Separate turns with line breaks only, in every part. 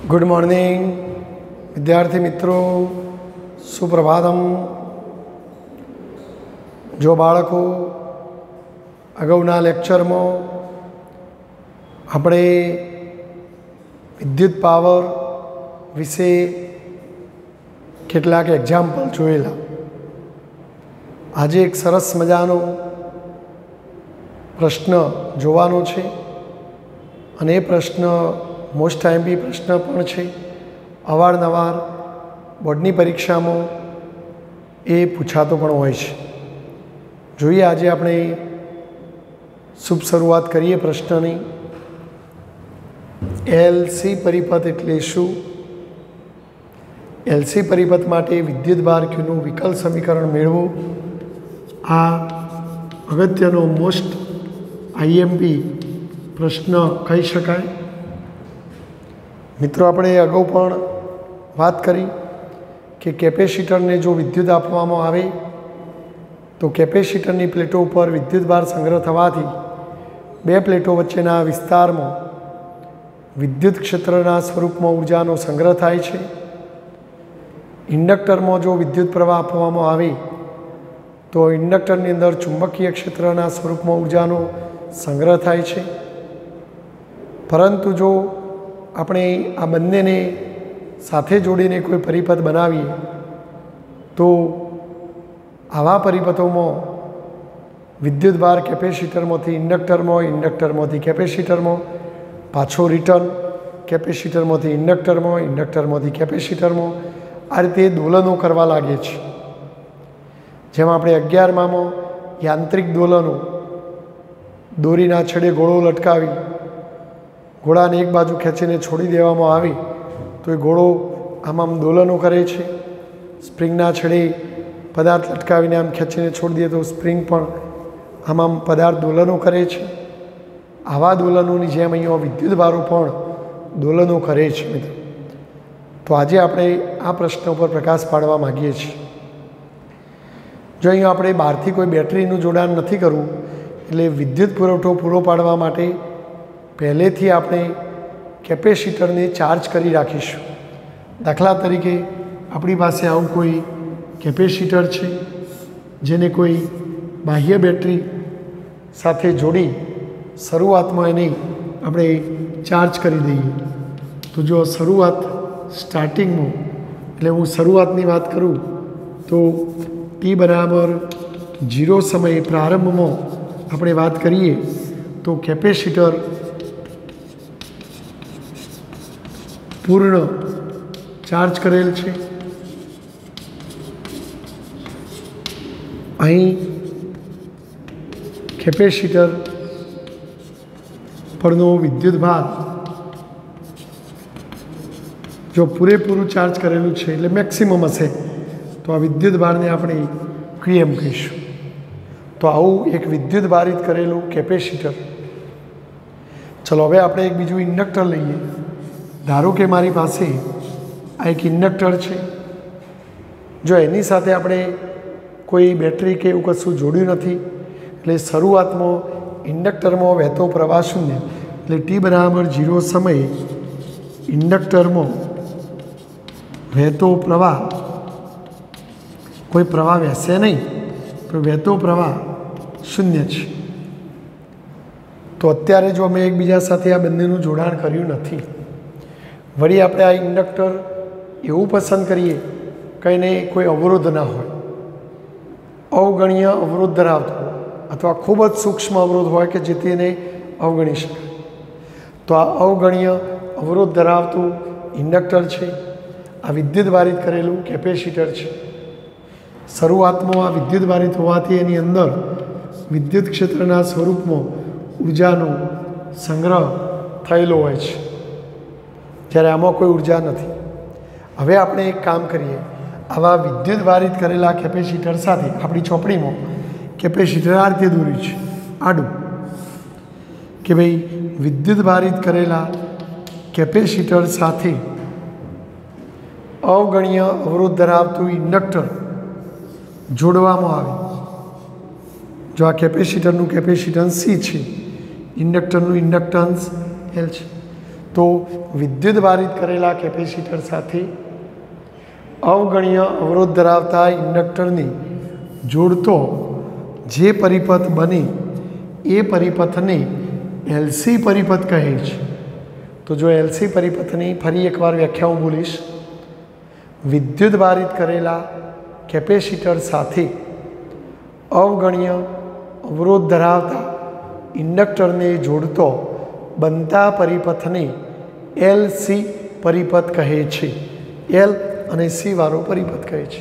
Good morning विद्यार्थी मित्रों, सुप्रभातम। जो बाळको अगाउना लेक्चर में આપણે વિદ્યુત પાવર વિશે કેટલાક એક્ઝામ્પલ જોયેલા। આજે એક સરસ મજાનો પ્રશ્ન જોવાનો છે અને એ પ્રશ્ન મોસ્ટ ટાઈમલી પ્રશ્ન પણ છે। અવારનવાર બોર્ડની પરીક્ષામાં એ પૂછાતો પણ હોય છે। જોઈએ આજે આપણે શુભ શરૂઆત કરીએ પ્રશ્નની। એલસી પરિપથ એટલે શું? એલસી પરિપથ માટે વિદ્યુતભાર ક્યુનું વિકલ સમીકરણ મેળવો। આ અગત્યનો મોસ્ટ આઈએમપી પ્રશ્ન કહી શકાય। મિત્રો, આપણે અગાઉ પણ વાત કરી કે કેપેસિટરને જો વિદ્યુત આપવામાં આવે તો કેપેસિટરની પ્લેટો ઉપર વિદ્યુતભાર સંગ્રહ થવાથી બે પ્લેટો વચ્ચેના વિસ્તારમાં વિદ્યુત ક્ષેત્રના સ્વરૂપમાં ઉર્જાનો સંગ્રહ થાય છે। ઇન્ડક્ટરમાં જો વિદ્યુત પ્રવાહ આપવામાં આવે તો ઇન્ડક્ટરની અંદર ચુંબકીય ક્ષેત્રના સ્વરૂપમાં ઉર્જાનો સંગ્રહ થાય છે। પરંતુ જો આપણે આ બંનેને સાથે જોડીને કોઈ પરિપથ બનાવીએ તો આવા પરિપથોમાં વિદ્યુતભાર કેપેસિટરમાંથી ઇન્ડક્ટરમાં, ઇન્ડક્ટરમાંથી કેપેસિટરમાં, પાછો રિટર્ન કેપેસિટરમાંથી ઇન્ડક્ટરમાં, ઇન્ડક્ટરમાંથી કેપેસિટરમાં, આ રીતે દોલનો કરવા લાગે છે। જેમ આપણે 11માં યાંત્રિક દોલનો, દોરીના છેડે ગોળો લટકાવી ઘોડાને એક બાજુ ખેંચીને છોડી દેવામાં આવે તો એ ઘોડો આમ દોલનો કરે છે। સ્પ્રિંગના છેડે પદાર્થ લટકાવીને આમ ખેંચીને છોડી દે તો સ્પ્રિંગ પણ આમ પદાર્થ દોલનો કરે છે। આવા દોલનોની જેમ અહીંયા વિદ્યુતભારો પણ દોલનો કરે છે મિત્રો। તો આજે આપણે આ પ્રશ્ન ઉપર પ્રકાશ પાડવા માગીએ છીએ। જો અહીંયા આપણે બહારથી કોઈ બેટરીનું જોડાણ નથી કરવું, એટલે વિદ્યુત પુરવઠો પૂરો પાડવા માટે પહેલેથી આપણે કેપેસિટરને ચાર્જ કરી રાખીશું। દાખલા તરીકે આપણી પાસે આવું કોઈ કેપેસિટર છે જેને કોઈ બાહ્ય બેટરી સાથે જોડી શરૂઆતમાં એને આપણે ચાર્જ કરી દઈએ તો જો શરૂઆત સ્ટાર્ટિંગમાં, એટલે હું શરૂઆતની વાત કરું તો ટી બરાબર 0 સમયે પ્રારંભમાં આપણે વાત કરીએ તો કેપેસિટર પૂર્ણ ચાર્જ કરેલ છે। અહીં કેપેસિટર પરનો વિદ્યુતભાર જો પૂરેપૂરું ચાર્જ કરેલું છે એટલે મેક્સિમમ હશે તો આ વિદ્યુતભારને આપણે ક્યુએમ કહીશું। તો આવું એક વિદ્યુતભારિત કરેલું કેપેસિટર। ચલો હવે આપણે એક બીજું ઇન્ડક્ટર લઈએ। ધારો કે મારી પાસે આ એક ઇન્ડક્ટર છે, જો એની સાથે આપણે કોઈ બેટરી કે એવું કશું જોડ્યું નથી, એટલે શરૂઆતમાં ઇન્ડક્ટરમાં વહેતો પ્રવાહ શૂન્ય, એટલે ટી બરાબર 0 સમયે ઇન્ડક્ટરમાં વહેતો પ્રવાહ, કોઈ પ્રવાહ વહેશે નહીં પણ વહેતો પ્રવાહ શૂન્ય છે। તો અત્યારે જો અમે એકબીજા સાથે આ બંનેનું જોડાણ કર્યું નથી, વળી આપણે આ ઇન્ડક્ટર એવું પસંદ કરીએ કે એને કોઈ અવરોધ ના હોય, અવગણ્ય અવરોધ ધરાવતો અથવા ખૂબ જ સૂક્ષ્મ અવરોધ હોય કે જેથી એને અવગણી શકાય, તો આ અવગણ્ય અવરોધ ધરાવતું ઇન્ડક્ટર છે, આ વિદ્યુતભારિત કરેલું કેપેસિટર છે। શરૂઆતમાં આ વિદ્યુતભારિત હોવાથી એની અંદર વિદ્યુત ક્ષેત્રના સ્વરૂપમાં ઉર્જાનો સંગ્રહ થયેલો હોય છે, જ્યારે આમાં કોઈ ઉર્જા નથી। હવે આપણે એક કામ કરીએ, આવા વિદ્યુતભારિત કરેલા કેપેસિટર સાથે આપણી ચોપડીમાં કેપેસિટર આ રીતે દોર્યું છે આડું કે ભાઈ વિદ્યુતભારિત કરેલા કેપેસિટર સાથે અવગણ્ય અવરોધ ધરાવતું ઇન્ડક્ટર જોડવામાં આવે। જો આ કેપેસિટરનું કેપેસિટન્સ સી છે, ઇન્ડક્ટરનું ઇન્ડક્ટન્સ એલ છે, तो विद्युत बारित करेला केपेसिटर साथे अवगण्य अवरोध धरावता इंडक्टरने जोड़तो जे परिपथ बने ए परिपथने एलसी परिपथ कहे छे। तो जो एलसी परिपथनी फरी एक बार व्याख्या हूँ बोलीश। विद्युत बारित करेला केपेसिटर साथे अवगण्य अवरोध धरावता इंडक्टरने जोड़तो बनता परिपथने एलसी परिपथ कहे छे। एल અને સી વાળો પરિપથ કહે છે।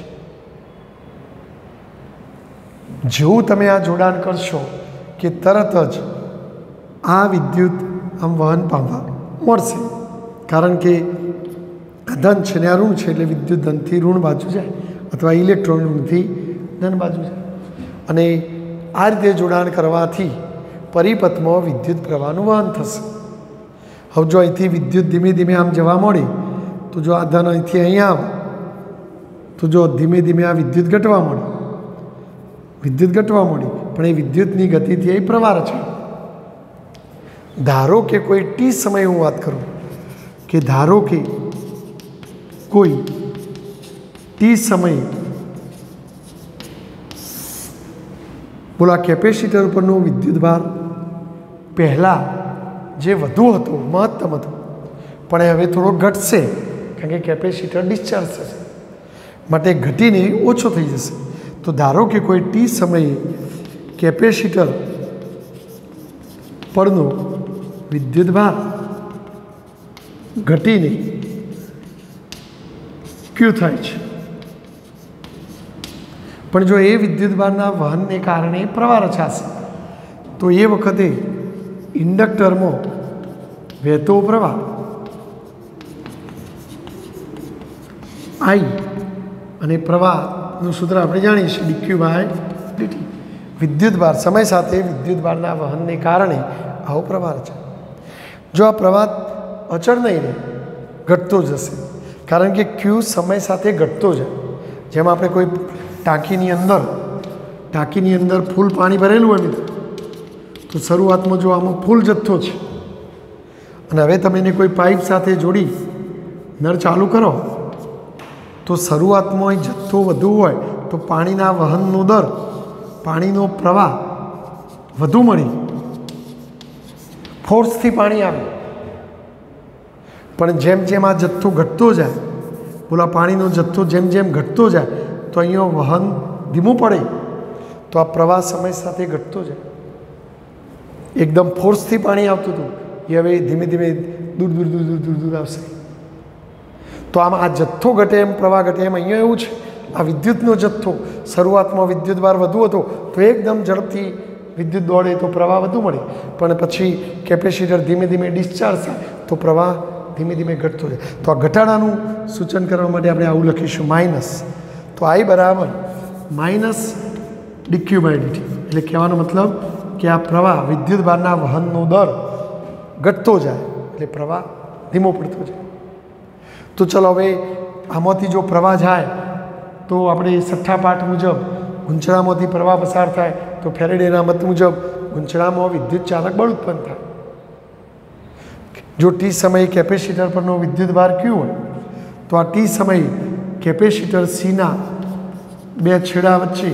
જેવું તમે આ જોડાણ કરશો કે તરત જ આ વિદ્યુત આમ વહન પામવા મળશે, કારણ કે આ ધન છે ને આ ઋણ છે, એટલે વિદ્યુત ધનથી ઋણ બાજુ જાય અથવા ઇલેક્ટ્રોન ઋણથી ધન બાજુ જાય, અને આ રીતે જોડાણ કરવાથી પરિપથમાં વિદ્યુત પ્રવાહનું વહન થશે। હવે જો અહીંથી વિદ્યુત ધીમે ધીમે આમ જવા મળે તો જો આ ધન અહીંથી અહીંયા આવે તો જો ધીમે ધીમે આ વિદ્યુત ઘટવા મળે, પણ એ વિદ્યુતની ગતિથી એ પ્રવાહ રચાય। ધારો કે કોઈ ટી સમયે હું વાત કરું કે ધારો કે કોઈ ટી સમયે બોલો આ કેપેસિટર ઉપરનો વિદ્યુત ભાર પહેલાં જે વધુ હતો, મહત્તમ હતો, પણ એ હવે થોડો ઘટશે, કારણ કે કેપેસિટર ડિસ્ચાર્જ થશે, માટે ઘટીને ઓછો થઈ જશે। તો ધારો કે કોઈ ટી સમયે કેપેસિટર પરનો વિદ્યુત ભાર ઘટીને ક્યુ થાય છે, પણ જો એ વિદ્યુત ભારના વહનને કારણે પ્રવાહ રચાશે તો એ વખતે ઇન્ડક્ટરમાં વહેતો પ્રવાહ આઈ અને પ્રવાહનું સૂત્ર આપણે જાણીએ છીએ ડીક્યુ બાય ડીટી। વિદ્યુત ભાર સમય સાથે વિદ્યુત ભારના વહનને કારણે આવો પ્રવાહ રચાય। જો આ પ્રવાહ અચળ નહીં રહે, ઘટતો જશે, કારણ કે ક્યુ સમય સાથે ઘટતો જાય। જેમ આપણે કોઈ ટાંકીની અંદર ફૂલ પાણી ભરેલું હોય મિત્રો, તો શરૂઆતમાં જો આમાં ફૂલ જથ્થો છે અને હવે તમે એને કોઈ પાઇપ સાથે જોડી નળ ચાલુ કરો તો શરૂઆતમાં જથ્થો વધુ હોય તો પાણીના વહનનો દર, પાણીનો પ્રવાહ વધુ મળી ફોર્સથી પાણી આવે, પણ જેમ જેમ આ જથ્થો ઘટતો જાય, બોલા પાણીનો જથ્થો જેમ જેમ ઘટતો જાય તો અહીંયા વહન ધીમું પડે, તો આ પ્રવાહ સમય સાથે ઘટતો જાય। એકદમ ફોર્સથી પાણી આવતું હતું એ હવે ધીમે ધીમે દૂર આવશે। તો આમ આ જથ્થો ઘટે એમ પ્રવાહ ઘટે એમ અહીંયા એવું છે, આ વિદ્યુતનો જથ્થો શરૂઆતમાં વિદ્યુત ભાર વધુ હતો તો એકદમ ઝડપથી વિદ્યુત દોડે તો પ્રવાહ વધુ મળે, પણ પછી કેપેસિટર ધીમે ધીમે ડિસ્ચાર્જ થાય તો પ્રવાહ ધીમે ધીમે ઘટતો જાય। તો આ ઘટાડાનું સૂચન કરવા માટે આપણે આવું લખીશું માઇનસ। તો આઈ બરાબર માઇનસ ડીક્યુ બાય ડીટી, એટલે કહેવાનો મતલબ કે આ પ્રવાહ વિદ્યુત ભારના વહનનો દર ઘટતો જાય એટલે પ્રવાહ ધીમો પડતો જાય। તો ચલો હવે આમાંથી જો પ્રવાહ જાય તો આપણે છઠ્ઠા પાઠ મુજબ ગૂંચળામાંથી પ્રવાહ પસાર થાય તો ફેરેડેના મત મુજબ ગૂંચળામાં વિદ્યુત ચાલક બળ ઉત્પન્ન થાય। જો ટી સમયે કેપેસિટર પરનો વિદ્યુત ભાર ક્યુ હોય તો આ ટી સમયે કેપેસિટર સીના બે છેડા વચ્ચે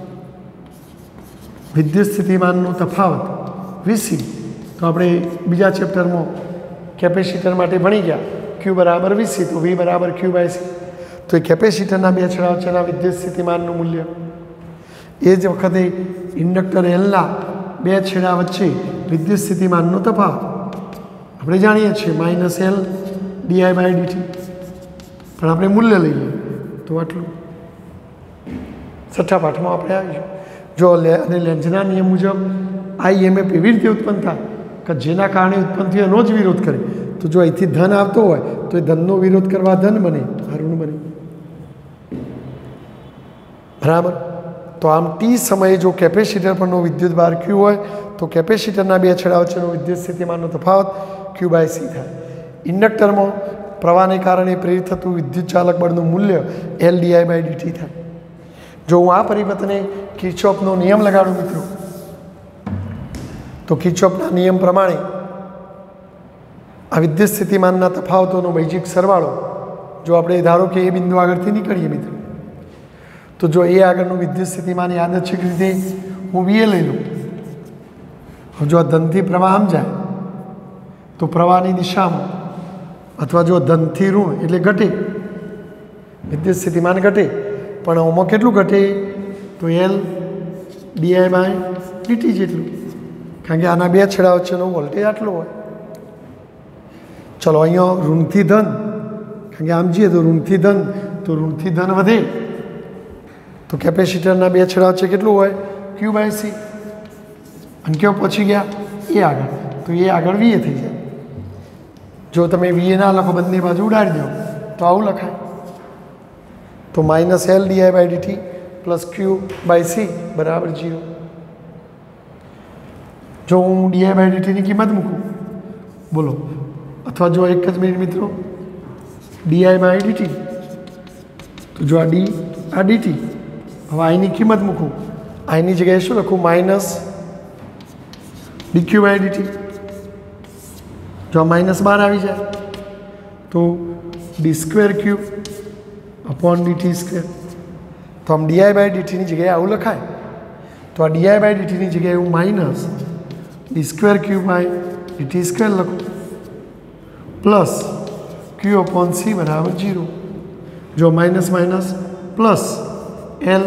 વિદ્યુત સ્થિતિમાનનો તફાવત વીસી, તો આપણે બીજા ચેપ્ટરમાં કેપેસિટર માટે ભણી ગયા ક્યુ બરાબર વીસી, તો વી બરાબર ક્યુ બાય સી। તો એ કેપેસિટરના બે છેડા વચ્ચેના વિદ્યુત સ્થિતિમાનનું મૂલ્ય, એ જ વખતે ઇન્ડક્ટર એલના બે છેડા વચ્ચે વિદ્યુત સ્થિતિમાનનો તફાવત આપણે જાણીએ છીએ minus L DI by DT, પણ આપણે મૂલ્ય લઈએ તો આટલું છઠ્ઠા પાઠમાં આપણે આવીશું। જો અને લેન્ઝના નિયમ મુજબ આઈએમએફ એવી રીતે ઉત્પન્ન થાય કે જેના કારણે ઉત્પન્ન થયો એનો જ વિરોધ કરે, તો જો અહીંથી ધન આવતો હોય તો એ ધનનો વિરોધ કરવા ધન બને, ઋણ બને, બરાબર। તો આમ ટી સમયે જો કેપેસિટર પરનો વિદ્યુત ભાર ક્યુ હોય તો કેપેસિટરના બે છેડા વચ્ચેનો વિદ્યુત સ્થિતિમાનનો તફાવત ક્યુ બાય સી થાય। ઇન્ડક્ટરમાં પ્રવાહને કારણે પ્રેરિત થતું વિદ્યુત ચાલક બળનું મૂલ્ય એલ ડીઆઈ બાય ડીટી થાય। જો હું આ પરિપથને કિર્ચોફનો નિયમ લગાડું મિત્રો, તો કિર્ચોફના નિયમ પ્રમાણે આ વિદ્યુત સ્થિતિમાનના તફાવતોનો બૈજિક સરવાળો જો આપણે ધારો કે એ બિંદુ આગળથી નીકળીએ મિત્રો, તો જો એ આગળનું વિદ્યુત સ્થિતિમાન યાદચ્છિક રીતે હું VA લઈ લઉં, જો આ ધનથી પ્રવાહ આમ જાય તો પ્રવાહની દિશામાં, અથવા જો ધનથી ઋણ એટલે ઘટે, વિદ્યુત સ્થિતિમાન ઘટે, પણ આમાં કેટલું ઘટે તો L/dt જેટલું, કારણ કે આના બે છેડા વચ્ચેનો વોલ્ટેજ આટલો હોય. ચલો અહીંયા ઋણથી ધન, કારણ કે આમ જઈએ તો ઋણથી ધન, તો ઋણથી ધન વધે તો કેપેસિટરના બે છેડા વચ્ચે કેટલું હોય Q/C, અને કેવો પહોંચી ગયા એ આગળ, તો એ આગળ VA થઈ જાય. જો તમે VA ના લખો, બંને બાજુ ઉડાડી દો તો આવું લખાય, તો -L/dt પ્લસ Q/C બરાબર 0. જો હું di/dtની કિંમત મૂકું, બોલો, અથવા જો એક જ મિનિટ મિત્રો, di/dt, તો જો આ d આ dt, હવે આની કિંમત મૂકું, આની જગ્યાએ શું લખું -dq/dt. જો આ -12 આવી જાય તો d²q/dt². તો આમ di/dtની જગ્યાએ આવું લખાય, તો આ di/dtની જગ્યાએ હું -d²q/dt² લખું પ્લસ q/c બરાબર 0. જો minus minus plus L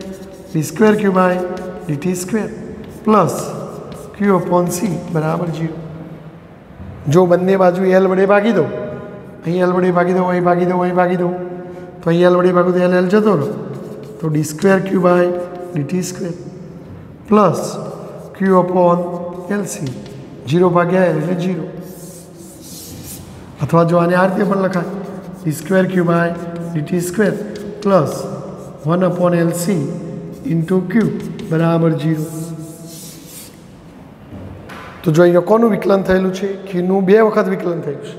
d²q/dt² plus q/c બરાબર 0. જો બંને બાજુ L વડે ભાગી દો, અહીં L વડે ભાગી દો, અહીં ભાગી દો, અહીં ભાગી દો, તો અહીં L વડે ભાગું તો L જતો રહો, તો d²q/dt² પ્લસ q/LC, 0 ભાગ્યા L એટલે 0. અથવા જો આને આ રીતે પણ લખાય, d²q/dt² plus 1/LC into Q બરાબર 0. તો જો અહીંયા કોનું વિકલન થયેલું છે? Qનું 2 વખત વિકલન થયું છે.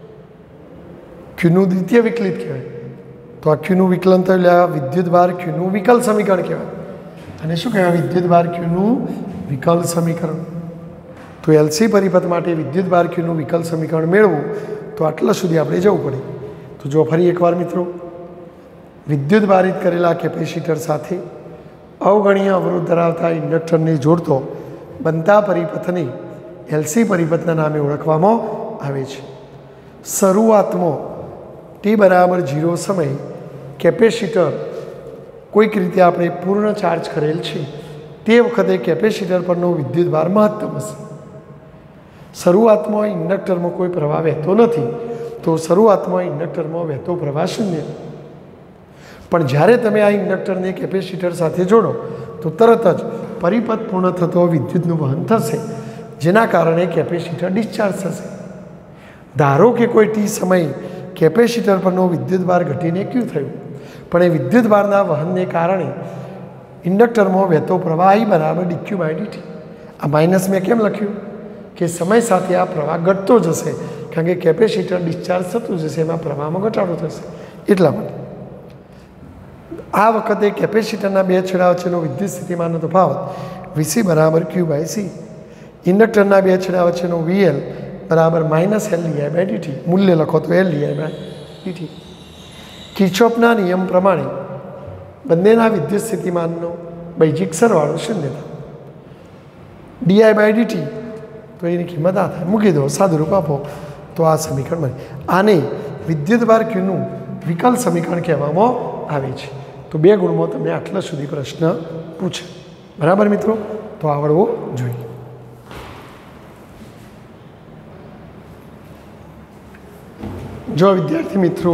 Qનું દ્વિતીય વિકલિત કહેવાય. તો આ Qનું વિકલન થયેલું, આ વિદ્યુતભાર Qનું વિકલ સમીકરણ કહેવાય. અને શું કહેવાય? વિદ્યુતભાર Qનું વિકલ સમીકરણ. તો LC પરિપથ માટે વિદ્યુતભાર Qનું વિકલ સમીકરણ મેળવવું તો આટલા સુધી આપણે જવું પડે. તો જો ફરી એકવાર મિત્રો, વિદ્યુત ભારિત કરેલા કેપેસિટર સાથે અવગણીય અવરોધ ધરાવતા ઇન્ડક્ટરને જોડતો બનતા પરિપથને LC પરિપથના નામે ઓળખવામાં આવે છે. શરૂઆતમાં t=0 સમયે કેપેસિટર કોઈક રીતે આપણે પૂર્ણ ચાર્જ કરેલ છે, તે વખતે કેપેસિટર પરનો વિદ્યુતભાર મહત્તમ હશે. શરૂઆતમાં ઇન્ડક્ટરમાં કોઈ પ્રવાહ વહેતો નથી, તો શરૂઆતમાં ઇન્ડક્ટરમાં વહેતો પ્રવાહ 0. પણ જ્યારે તમે આ ઇન્ડક્ટરને કેપેસિટર સાથે જોડો તો તરત જ પરિપથ પૂર્ણ થતો વિદ્યુતનું વહન થશે, જેના કારણે કેપેસિટર ડિસ્ચાર્જ થશે. ધારો કે કોઈ t સમયે કેપેસિટર પરનો વિદ્યુતભાર ઘટીને Q થયું, પણ એ વિદ્યુતભારના વહનને કારણે ઇન્ડક્ટરમાં વહેતો પ્રવાહ I બરાબર dq/dt. આ માઇનસ મેં કેમ લખ્યું કે સમય સાથે આ પ્રવાહ ઘટતો જશે, કારણ કે કેપેસિટર ડિસ્ચાર્જ થતું જશે, એમાં પ્રવાહમાં ઘટાડો થશે. એટલા માટે આ વખતે કેપેસિટરના બે છેડા વચ્ચેનો વિદ્યુત સ્થિતિમાનનો તફાવત VC બરાબર Q/C, ઇન્ડક્ટરના બે છેડા વચ્ચેનો VL બરાબર -L/dt. મૂલ્ય લખો તો L/dt. કિર્ચોફના નિયમ પ્રમાણે બંનેના વિદ્યુત સ્થિતિમાનનો બૈજિક સરવાળો 0 થાય. di/dt તો એની કિંમત આ થાય, મૂકી દો, સાદુરૂપ આપો તો આ સમીકરણ બને. આને વિદ્યુતભાર Qનું વિકલ સમીકરણ કહેવામાં આવે છે. તો 2 ગુણમાં તમને આટલા સુધી પ્રશ્ન પૂછે. બરાબર મિત્રો? તો આવડવો જોઈએ. જો વિદ્યાર્થી મિત્રો,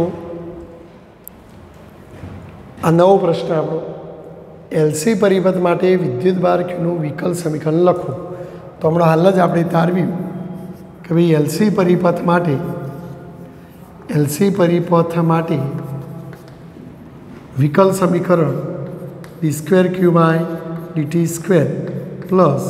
આ નવો પ્રશ્ન આપણો, LC પરિપથ માટે વિદ્યુતભાર Qનું વિકલ સમીકરણ લખવું. તો હમણાં હાલ જ આપણે તારવ્યું કે ભાઈ LC પરિપથ માટે વિકલ સમીકરણ d²q/dt² પ્લસ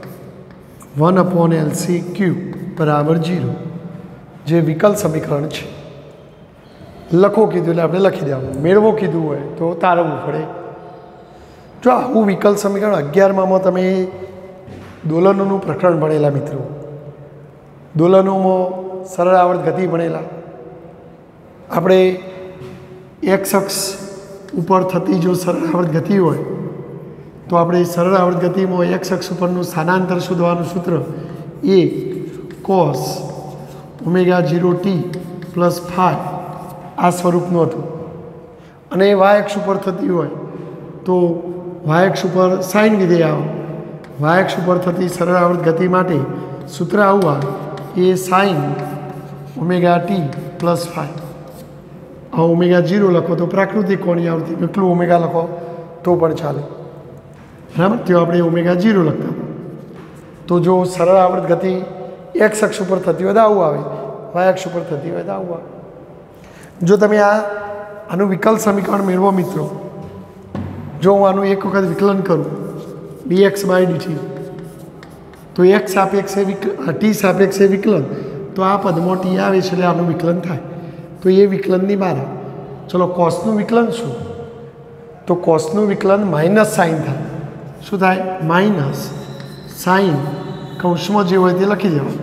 1/LC Q બરાબર 0, જે વિકલ સમીકરણ છે. લખો કીધું એટલે આપણે લખી દેવાનું, મેળવો કીધું હોય તો તારવવું પડે. જો આવું વિકલ સમીકરણ 11માં તમે દોલનોનું પ્રકરણ ભણેલા મિત્રો, દોલનોમાં સરળ આવર્ત ગતિ ભણેલા. આપણે એક્સ અક્ષ ઉપર થતી જો સરળ આવર્ત ગતિ હોય તો આપણે સરળ આવર્ત ગતિમાં એક્સ અક્ષ ઉપરનું સ્થાનાંતર શોધવાનું સૂત્ર A cos omega 0t plus phi આ સ્વરૂપનું હતું. અને વાય અક્ષ ઉપર થતી હોય તો વાય અક્ષ ઉપર સાઇન વિધેય આવે. વાય અક્ષ ઉપર થતી સરળ આવર્ત ગતિ માટે સૂત્ર આવું આવે A sine omega T plus phi. આ ઓમેગા 0 લખો તો પ્રાકૃતિક કોણની આવૃત્તિ, એકલું ઓમેગા લખો તો પણ ચાલે. બરાબર, તો આપણે ઓમેગા 0 લખતા. તો જો સરળ આવર્ત ગતિ એક્સ અક્ષ ઉપર થતી હોય તો આવું આવે, વાય અક્ષ ઉપર થતી હોય તો આવું આવે. જો તમે આનું વિકલ સમીકરણ મેળવો મિત્રો, જો હું આનું એક વખત વિકલન કરું dx બાય dt તો x સાપેક્ષે t સાપેક્ષે વિકલન, તો આ પદમાં t આવે છે એટલે આનું વિકલન થાય. તો એ વિકલનની બહાર ચલો કોસનું વિકલન શું? તો કોસનું વિકલન માઇનસ સાઇન થાય. શું થાય? માઇનસ સાઇન કૌંસમાં જે હોય તે લખી દેવાનું.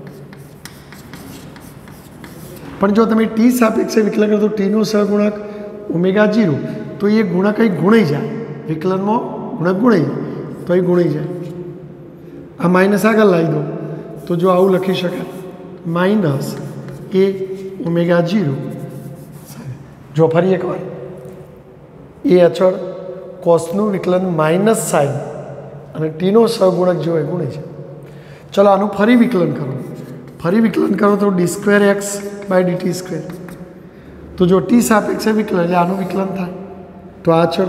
પણ જો તમે ટી સાપેક્ષે વિકલન કરો તો ટીનો સહગુણક ઓમેગા 0, તો એ ગુણક કંઈ ગુણાઈ જાય, વિકલનમાં ગુણક ગુણાઈ જાય તો એ ગુણાઈ જાય. આ માઇનસ આગળ લાવી દો તો જો આવું લખી શકાય માઇનસ એ ઓમેગા 0. જો ફરી એકવાર એ અચળ કોસનું વિકલન માઇનસ સાઇન અને ટીનો સહગુણક જો એ ગુણાઈ જાય. ચલો આનું ફરી વિકલન કરો. ફરી વિકલન કરો તો D square x by DT square. તો જો ટી સાપેક્ષે વિકલન એટલે આનું વિકલન થાય તો આ ચલો.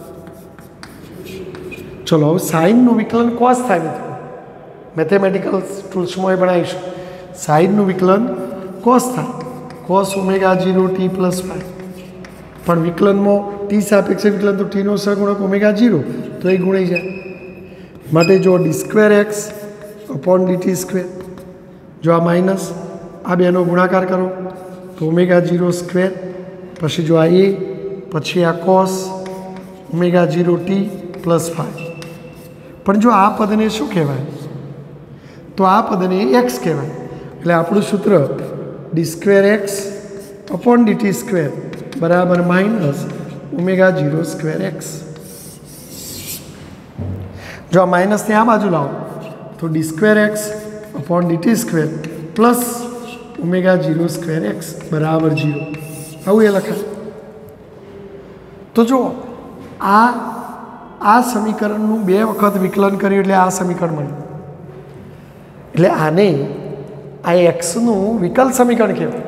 ચલો હવે સાઇનનું વિકલન કોસ થાય મિત્રો, મેથેમેટિકલ ટૂલ્સમાં એ બનાવીશું. સાઇનનું વિકલન કોસ થાય, cos omega 0t plus phi. પણ વિકલનમાં ટી સાપેક્ષે વિકલન તો ટીનો સહગુણક ઓમેગા 0 તો એ ગુણાઈ જાય. માટે જો D square X upon DT square, જો આ માઇનસ આ બેનો ગુણાકાર કરો તો ઓમેગા 0 સ્ક્વેર, પછી જો આ એ, પછી આ cos omega 0t plus phi. પણ જો આ પદને શું કહેવાય? તો આ પદને એક્સ કહેવાય. એટલે આપણું સૂત્ર D square X upon DT square બરાબર માઇનસ ઓમેગા 0 સ્ક્વેર એક્સ. જો આ માઇનસને આ બાજુ લાવો તો D square X upon DT square plus omega 0 square X બરાબર 0. આવું એ લખાય. તો જો આ સમીકરણનું 2 વખત વિકલન કર્યું એટલે આ સમીકરણ મળ્યું. એટલે આને આ એક્સનું વિકલ સમીકરણ કહેવાય.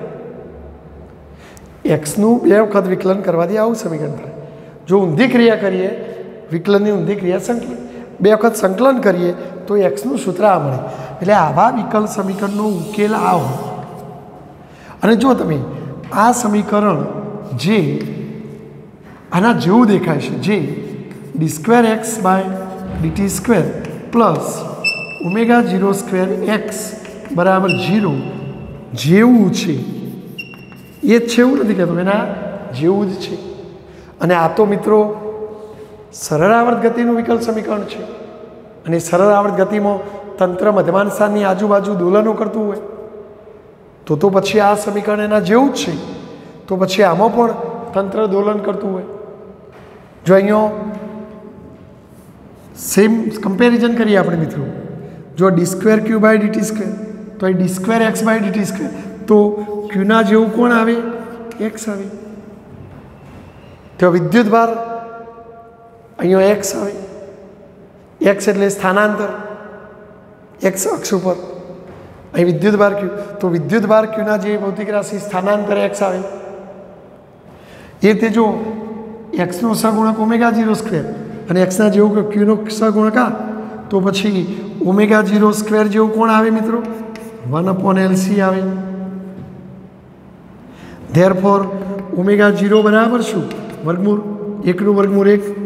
એક્સનું 2 વખત વિકલન કરવાથી આવું સમીકરણ થાય. જો ઊંધી ક્રિયા કરીએ, વિકલનની ઊંધી ક્રિયા સંકલન, 2 વખત સંકલન કરીએ તો એક્સનું સૂત્ર આ મળે. એટલે આવા વિકલ સમીકરણનો ઉકેલ આ હોય. અને જો તમે આ સમીકરણ જે આના જેવું દેખાય છે, જે D square x by DT square plus omega 0 square X બરાબર 0 જેવું છે, એ જ છે એવું નથી કહેતો, એના જેવું જ છે. અને આ તો મિત્રો સરળ આવર્ત ગતિનું વિકલ સમીકરણ છે. અને સરળ આવર્ત ગતિમાં તંત્ર મધ્યમાન સ્થાનની આજુબાજુ દોલનો કરતું હોય તો પછી આ સમીકરણ એના જેવું જ છે. તો પછી આમાં પણ તંત્ર દોલન કરતું હોય. જો અહીંયા સેમ કમ્પેરિઝન કરીએ આપણે મિત્રો, જો D square q by DT square તો એ d square x by DT square, તો ક્યુના જેવું કોણ આવે? એક્સ આવે. તો વિદ્યુત ભાર અહીંયા એક્સ આવે. એક્સ એટલે સ્થાનાંતર એક્સ અક્ષ ઉપર, અહીં વિદ્યુત ભાર ક્યુ, તો વિદ્યુત ભાર ક્યુના જે ભૌતિક રાશિ સ્થાનાંતર એક્સ આવે. એ રીતે જો એક્સનો સહગુણક ઓમેગા 0 સ્ક્વેર અને એક્સના જેવું કે ક્યુનો સહગુણક આ, તો પછી ઓમેગા 0 સ્ક્વેર જેવું કોણ આવે મિત્રો? 1/LC આવે. ધેરફોર ઓમેગા 0 બરાબર શું? વર્ગમૂળ 1 નું વર્ગમૂળ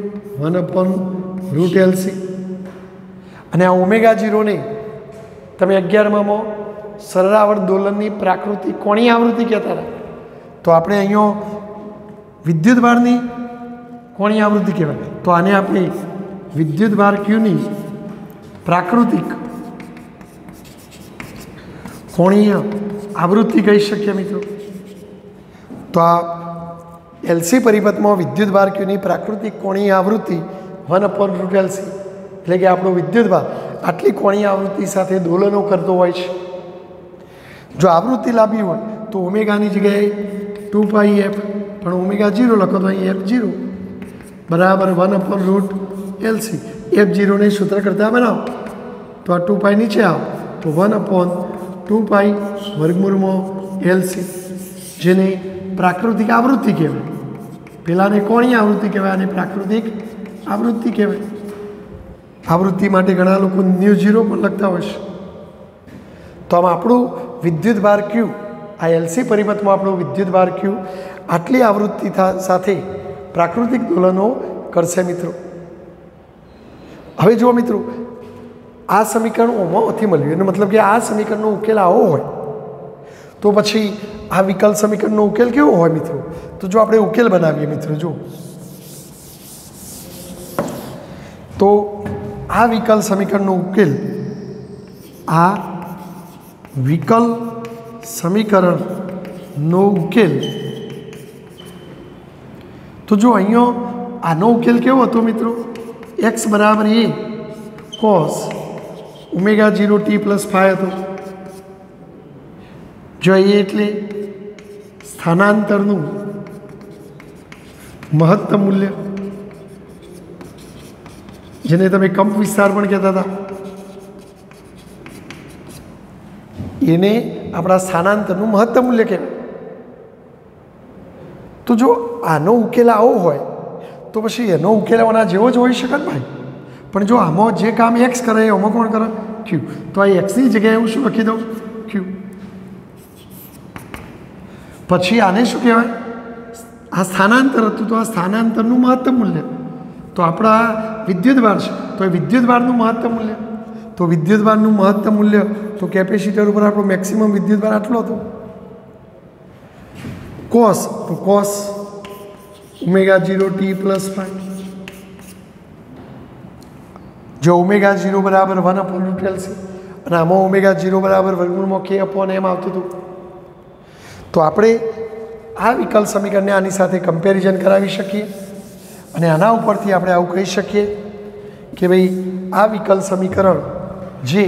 1 1/√LC. અને આ ઓમેગા 0 ને તમે 11માં સરળ આવર્ત દોલનની પ્રાકૃતિક કોણી આવૃત્તિ કહેતા હતા, તો આપણે અહીંયા વિદ્યુત ભારની કોણી આવૃત્તિ કહેવાય. તો આને આપણે વિદ્યુત ભાર ક્યુની પ્રાકૃતિક कोणीय आवृत्ति कही शकीए मित्रों। तो आ एलसी परिपथ में विद्युतभार क्यूनी प्राकृतिक कोणीय आवृत्ति 1/√LC एटले कि आपणो विद्युतभार आटली कोणीय आवृत्ति साथे दोलनो करतो होय छे। जो आवृत्ति लांबी होय तो ओमेगानी जग्याए 2πf पण ओमेगा 0 लखो तो अहीं f0 बराबर 1/√LC। f0 ने सूत्र करता बनाओ तो आ 2π नीचे आओ तो 1/2π वर्गमूल में LC जेने प्राकृतिक आवृत्ति कहेवाय। पेलाने कोणीय आवृत्ति कहेवाय अने प्राकृतिक आवृत्ति कहेवाय। आवृत्ति माटे घणा लोको ν0 पण लखता होय छे। तो आम आपणो विद्युतभार क्यू आ एलसी परिपथ में आपणो विद्युतभार क्यू आटली आवृत्ति साथे प्राकृतिक दोलनो करशे मित्रों। हवे जो मित्रों आ समीकरण ओमांथी मळ्युं एनो मतलब कि आ समीकरणनो उकेल आवो होय तो पछी आ विकल समीकरणनो उकेल केवो होय मित्रों। तो जो आपणे उकेल बनावीए मित्रों जो तो आ विकल समीकरणनो उकेल आ विकल समीकरणनो उकेल तो जो अहींयो आनो उकेल केवो हतो मित्रों x बराबर a cos ω0t + φ हतो। जो ए एटले स्थानांतरनु महत्तम मूल्य जेने तमे कंप विस्तार पण कहेता था एने आपणा स्थानांतरनु महत्तम मूल्य कहेवाय। तो जो आनो उकेल आवो होय तो पछी एनो उकेल आना जेवो ज होई शके भाई। पण जो आमां जे काम एक्स करे एमां कोण करे क्यू। तो आ एक्स नी जग्याए हूँ शुं लखी दऊं क्यू। पछी आने शुं कहेवाय आ स्थानांतर हतुं तो आ स्थानांतरनुं महत्तम मूल्य तो आपणा विद्युतभार छे तो विद्युतभारनुं महत्तम मूल्य तो विद्युतभारनुं महत्तम मूल्य तो केपेसिटर पर आपणो मेक्सिमम विद्युतभार आटलो हतो। कॉस तो कॉस ω0t + φ जो ω0 बराबर 1/√LC અને આમાં ω0 બરાબર વર્ગમૂળમાં k/m આવતું હતું। તો આપણે આ વિકલ સમીકરણને આની સાથે કમ્પેરિઝન કરાવી શકીએ અને આના ઉપરથી આપણે આવું કહી શકીએ કે ભાઈ આ વિકલ સમીકરણ જે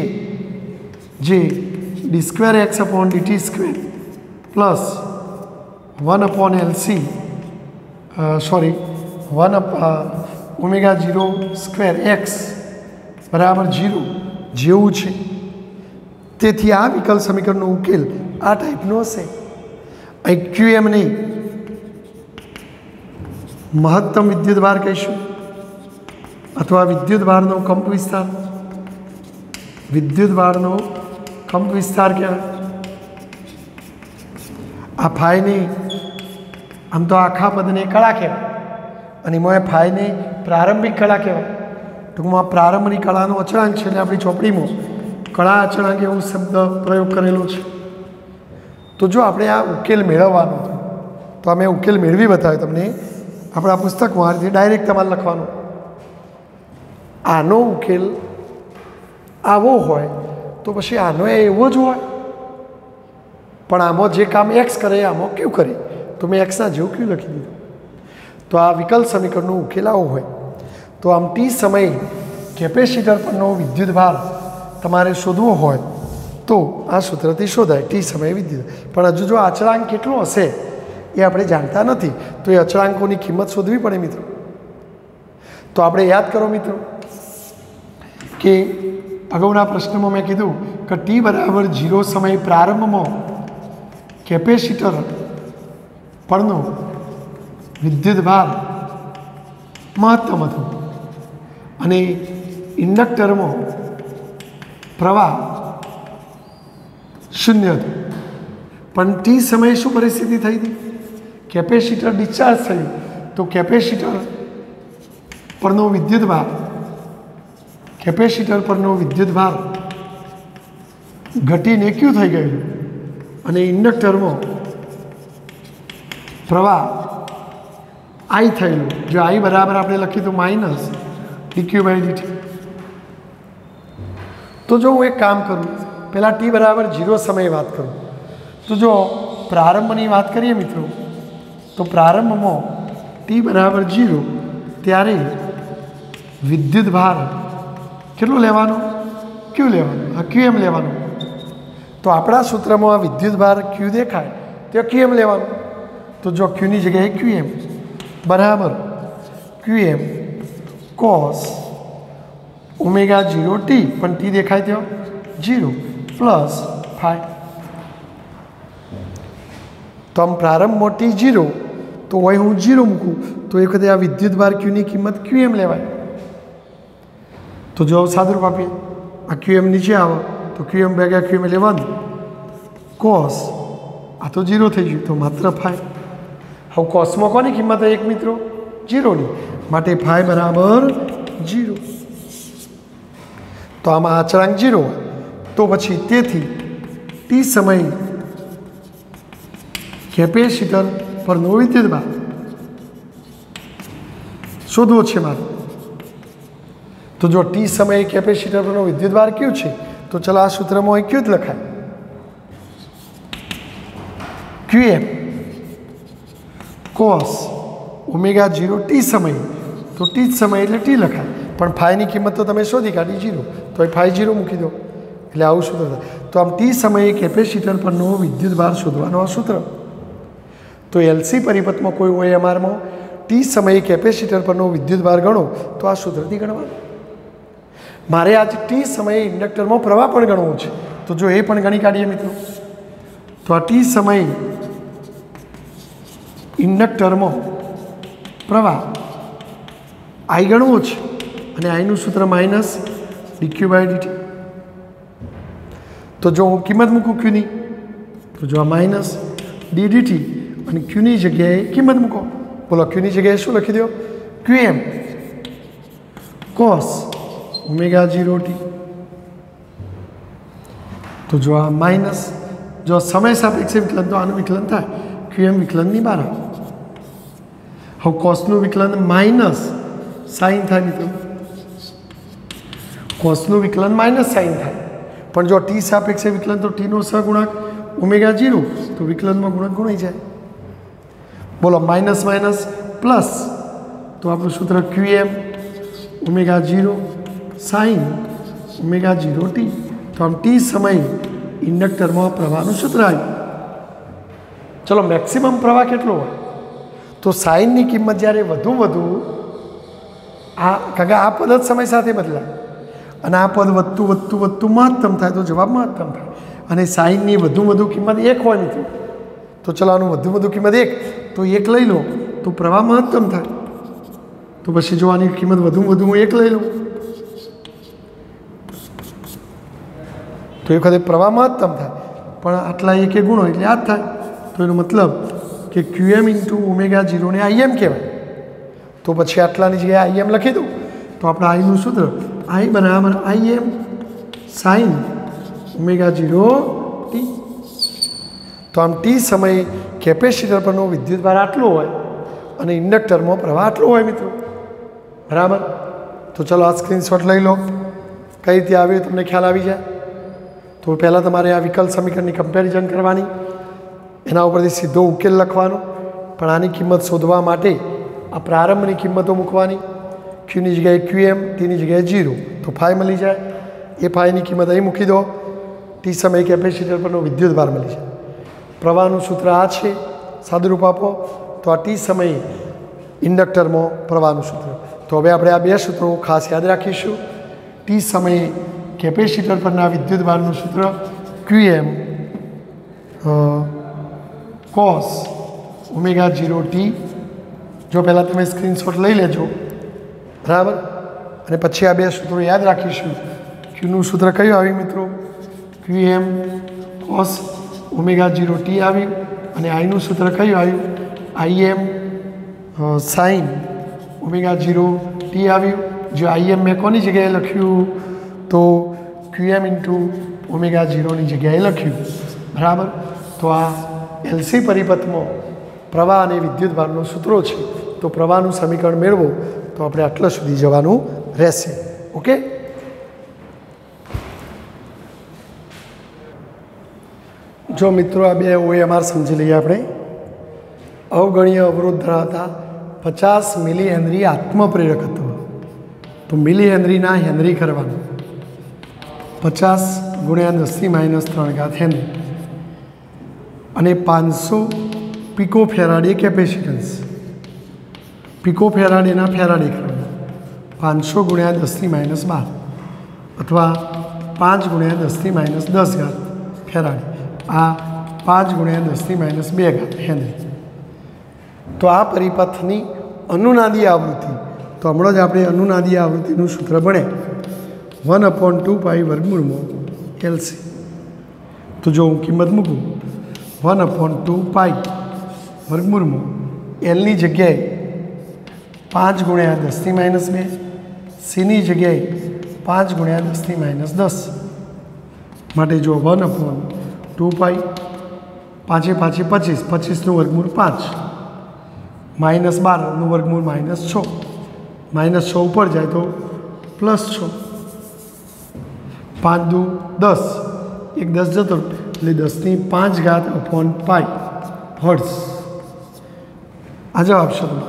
d2x/dt² plus 1/LC sorry 1/ω02x बराबर 0 जेवू छे। तेथी आ विकल समीकरणनो उकेल आ टाइपनो हशे। अहीं क्यूएम ने महत्तम विद्युतभार कहीशुं अथवा विद्युतभारनो कंप विस्तार कहेवाय। आ फाई ने आम तो आखा पदने कला कहेवाय अने मोए फाई ने प्रारंभिक कला कहेवाय। टूंकमां प्रारंभनी कलानो अचळांक छे એટલે આપણી ચોપડીમાં કળા અચળાંક એવો શબ્દ પ્રયોગ કરેલો છે। તો જો આપણે આ ઉકેલ મેળવવાનો તો અમે ઉકેલ મેળવી બતાવ્યો તમને આપણા પુસ્તકમાં આ રીતે ડાયરેક્ટ તમારે લખવાનો। આનો ઉકેલ આવો હોય તો પછી આનો એવો જ હોય પણ આમાં જે કામ એક્સ કરે આમાં ક્યુ કરે તો મેં એક્સના જેવું ક્યુ લખી દીધું। તો આ વિકલ સમીકરણનો ઉકેલ આવો હોય तो आम टी समय केपेसिटर परनो विद्युतभार तमारे शोधवो होय तो आ सूत्रथी शोधाय टी समय विद्युत। पण हजू जो अचळांक केटलो हशे ए आपणे जाणता नथी तो ए अचळांकोनी किंमत शोधवी पड़े मित्रों। तो आपणे याद करो मित्रों कि अगाउना प्रश्नमां मैं कीधुं कि टी बराबर 0 समय प्रारंभमां केपेसिटर परनो विद्युतभार महत्तम हतो અને ઇન્ડક્ટરમાં પ્રવાહ 0 હતો। પણ ટી સમયે શું પરિસ્થિતિ થઈ હતી કેપેસિટર ડિસ્ચાર્જ થયું તો કેપેસિટર પરનો વિદ્યુતભાર ઘટીને ક્યુ થઈ ગયેલું અને ઇન્ડક્ટરમાં પ્રવાહ आई थयेलुं जो आई बराबर आपणे लखी तो -dq/dt। तो जो हूँ एक काम करूँ પહેલાં ટી બરાબર 0 સમયે વાત કરું તો જો પ્રારંભની વાત કરીએ મિત્રો તો પ્રારંભમાં ટી બરાબર 0 ત્યારે વિદ્યુત ભાર કેટલો લેવાનો ક્યુ લેવાનો આ ક્યુએમ લેવાનો તો આપણા સૂત્રમાં આ વિદ્યુત ભાર ક્યુ દેખાય તો ક્યુએમ લેવાનો તો જો ક્યુની જગ્યાએ ક્યુએમ બરાબર ક્યુએમ કોસ ઓમેગા 0 ટી પણ ટી દેખાય ત્યાં 0 પ્લસ ફાઈ તો આમ પ્રારંભમાં ટી 0 તો હોય હું 0 મૂકું તો એ વખતે આ વિદ્યુત ભાર ક્યુની કિંમત ક્યુએમ લેવાય તો જો સાદુરૂપ આપીએ આ ક્યુએમ નીચે આવે તો ક્યુએમ ભેગા ક્યુએમ એટલે 1 કોસ આ તો 0 થઈ ગયું તો માત્ર ફાઈ હવે કોસમાં કોની કિંમત એક મિત્રો 0ની માટે ફાઈ બરાબર 0 તો આમાં અચળાંક 0 તો પછી તેથી ટી સમય કેપેસિટર પરનો વિદ્યુત ભાર શોધવો છે મારે તો જો ટી સમયે કેપેસિટર પરનો વિદ્યુત ભાર ક્યુ છે તો ચલો આ સૂત્રમાં ક્યુ જ લખાય ક્યુએમ કોસ ઓમેગા 0 ટી સમય તો ટી સમય એટલે ટી લખાય પણ ફાઈની કિંમત તો તમે શોધી કાઢી 0 તો એ ફાઈ 0 મૂકી દો એટલે આવું સૂત્ર થાય તો આમ ટી સમયે કેપેસિટર પરનો વિદ્યુત ભાર શોધવાનો આ સૂત્ર તો એલસી પરિપથમાં કોઈ હોય અમારમાં ટી સમયે કેપેસિટર પરનો વિદ્યુત ભાર ગણો તો આ સૂત્રથી ગણવાનું મારે આજ ટી સમયે ઇન્ડક્ટરમાં પ્રવાહ પણ ગણવો છે તો જો એ પણ ગણી કાઢીએ મિત્રો તો આ ટી સમયે ઇન્ડક્ટરમાં પ્રવાહ આઈ ગણવો છે અને આઈનું સૂત્ર માઇનસ ડીક્યુ બાય ડીટી તો જો હું કિંમત મૂકું ક્યુની તો જો આ માઇનસ ડી ડીટી અને ક્યુની જગ્યાએ કિંમત મૂકો બોલો ક્યુની જગ્યાએ શું લખી દો ક્યુએમ કોસ ઓમેગા 0 ટી તો જો આ માઇનસ જો સમય સાપેક્ષે વિકલન તો આનું વિકલન થાય ક્યુએમ વિકલનની બહાર હવે કોસનું વિકલન માઇનસ સાઇન થાય મિત્રો કોસનું વિકલન માઇનસ સાઇન થાય પણ જો ટી સાપેક્ષે વિકલન તો ટીનો સહગુણક ઓમેગા 0 તો વિકલનમાં ગુણક ગુણાઈ જાય બોલો માઇનસ માઇનસ પ્લસ તો આપણું સૂત્ર qm omega 0 sine omega 0 t તો આમ ટી સમય ઇન્ડક્ટરમાં પ્રવાહનું સૂત્ર આવ્યું ચલો મેક્સિમમ પ્રવાહ કેટલો હોય તો સાઇનની કિંમત જ્યારે વધુ આ કારણ કે આ પદ જ સમય સાથે બદલાય અને આ પદ વધતું મહત્તમ થાય તો જવાબ મહત્તમ થાય અને સાઇનની વધુ કિંમત 1 હોય મિત્રો તો ચલો આનું વધુ કિંમત 1 તો 1 લઈ લો તો પ્રવાહ મહત્તમ થાય તો પછી જો આની કિંમત વધુ હું 1 લઈ લઉં તો એ વખતે પ્રવાહ મહત્તમ થાય પણ આટલા 1 ગુણો એટલે આ જ થાય તો એનો મતલબ કે ક્યુએમ ઇન્ટુ ઓમેગા 0 ને આઈએમ કહેવાય તો પછી આટલાની જગ્યાએ આઈએમ લખી દઉં તો આપણે આઈનું સૂત્ર આઈ બરાબર આઈએમ સાઇન ઓમેગા 0 ટી તો આમ ટી સમયે કેપેસિટર પરનો વિદ્યુત ભાર આટલો હોય અને ઇન્ડક્ટરમાં પ્રવાહ આટલો હોય મિત્રો બરાબર તો ચલો આ સ્ક્રીનશોટ લઈ લો કઈ રીતે આવ્યું તમને ખ્યાલ આવી જાય તો પહેલાં તમારે આ વિકલ્પ સમીકરણની કમ્પેરિઝન કરવાની એના ઉપરથી સીધો ઉકેલ લખવાનો પણ આની કિંમત શોધવા માટે આ પ્રારંભની કિંમતો મૂકવાની ક્યુની જગ્યાએ ક્યુએમ ટીની જગ્યાએ 0 તો ફાઈ મળી જાય એ ફાઈની કિંમત અહીં મૂકી દો ટી સમયે કેપેસિટર પરનો વિદ્યુત ભાર મળી જાય પ્રવાહનું સૂત્ર આ છે સાદુરૂપ આપો તો આ ટી સમયે ઇન્ડક્ટરમાં પ્રવાહનું સૂત્ર તો હવે આપણે આ બે સૂત્રો ખાસ યાદ રાખીશું ટી સમયે કેપેસિટર પરના વિદ્યુત ભારનું સૂત્ર ક્યુએમ કોસ ઓમેગા 0 ટી જો પહેલાં તમે સ્ક્રીનશોટ લઈ લેજો બરાબર અને પછી આ બે સૂત્રો યાદ રાખીશું ક્યુનું સૂત્ર કયું આવ્યું મિત્રો ક્યુએમ કોસ ઓમેગા 0 ટી આવ્યું અને આઈનું સૂત્ર કયું આવ્યું આઈએમ સાઇન ઓમેગા 0 ટી આવ્યું જો આઈએમ મેં કોની જગ્યાએ લખ્યું તો ક્યુએમ ઇન્ટુ ઓમેગા 0ની જગ્યાએ લખ્યું બરાબર તો આ એલસી પરિપથમાં પ્રવાહ અને વિદ્યુત ભારનો સૂત્રો છે તો પ્રવાહનું સમીકરણ મેળવો તો આપણે આટલા સુધી જવાનું રહેશે ઓકે જો મિત્રો આ બે OMR સમજી લઈએ આપણે. અવગણીય અવરોધ ધરાવતા 50 મિલી હેનરી આત્મપ્રેરકત્વ. તો મિલી હેનરીના હેનરી કરવાનું 50 × 10⁻³ હેનરી અને 500 પિકો ફેરાડે કેપેસિટન્સ. પિકો ફેરાડેના ફેરાડે કરવાના 500 × 10⁻12 અથવા 5 × 10⁻10 ફેરાડે. આ 5 × 10⁻2 હેનરી. તો આ પરિપથની અનુનાદી આવૃત્તિ, તો હમણાં જ આપણે અનુનાદી આવૃત્તિનું સૂત્ર ભણ્યા 1/2π LC. તો જો હું કિંમત મૂકું 1/2π Lની જગ્યાએ 5 × 10⁻², Cની જગ્યાએ 5 × 10⁻10 માટે જો 1/2π 5 × 5 = 25, 25નું વર્ગમૂળ 5 -12નું વર્ગમૂળ -6, -6 ઉપર જાય તો +6, 5 દુ 10, 1 10 જતો એટલે 10⁵ હર્ટ્ઝ. આ જવાબ છે તમારો.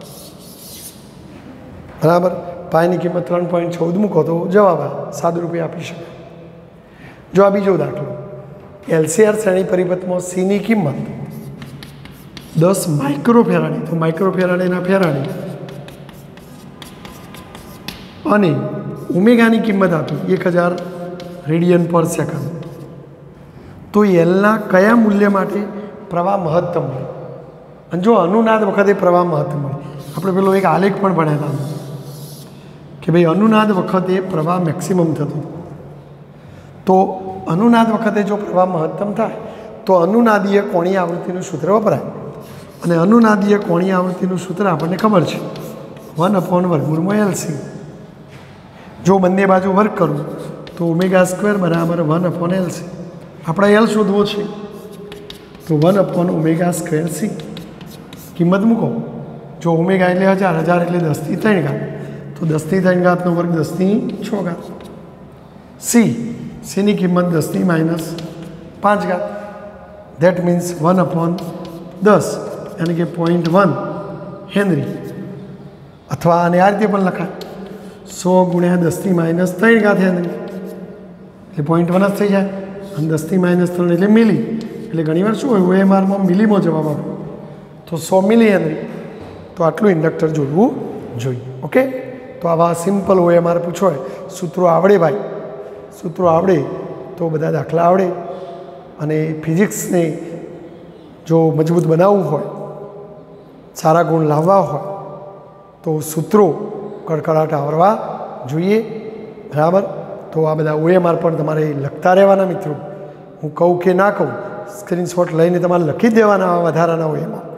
બરાબર. પાયની કિંમત 3.14 મૂકો તો જવાબ સાદું રૂપે આપી શકાય. જો આ બીજો દાખલો, LCR શ્રેણી પરિપથમાં Cની કિંમત 10 માઇક્રોફેરાડે, તો માઇક્રોફેરાડેના ફેરાડે અને ઓમેગાની કિંમત આપી 1000 રેડિયન/સેકન્ડ. તો એલના કયા મૂલ્ય માટે પ્રવાહ મહત્તમ મળે? અને જો અનુનાદ વખતે પ્રવાહ મહત્તમ મળે, આપણે પેલો એક આલેખ પણ ભણ્યા હતા કે ભાઈ અનુનાદ વખતે પ્રવાહ મેક્સિમમ થતો. તો અનુનાદ વખતે જો પ્રવાહ મહત્તમ થાય તો અનુનાદીય કોણીય આવૃત્તિનું સૂત્ર વપરાય. અને અનુનાદીય કોણીય આવૃત્તિનું સૂત્ર આપણને ખબર છે 1/√LC. જો બંને બાજુ વર્ક કરું તો ω² = 1/LC. આપણે L શોધવો છે તો 1/ω²C. કિંમત મૂકો. જો ω એટલે 1000, 1000 એટલે 10⁵, તો 10⁵ નો વર્ગ 10⁶. Cની કિંમત 10⁻5. ધેટ મીન્સ 1/10 યાની કે 0.1 હેનરી. અથવા આને આ રીતે પણ લખાય 100 × 10⁻³ હેનરી એટલે 0.1 જ થઈ જાય. અને 10⁻³ એટલે મિલી. એટલે ઘણીવાર શું હોય OMRમાં મિલીમાં જવાબ આપે તો 100 મિલી હેનરી. તો આટલું ઇન્ડક્ટર જોડવું જોઈએ. ઓકે. તો આવા સિમ્પલ OMR પૂછોય. સૂત્રો આવડે ભાઈ, સૂત્રો આવડે તો બધા દાખલા આવડે. અને ફિઝિક્સને જો મજબૂત બનાવવું હોય, સારા ગુણ લાવવા હોય તો સૂત્રો કડકડાટ આવડવા જોઈએ. બરાબર. તો આ બધા OMR પણ તમારે લખતા રહેવાના મિત્રો. હું કહું કે ના કહું, સ્ક્રીનશોટ લઈને તમારે લખી જ દેવાના વધારાના OMR.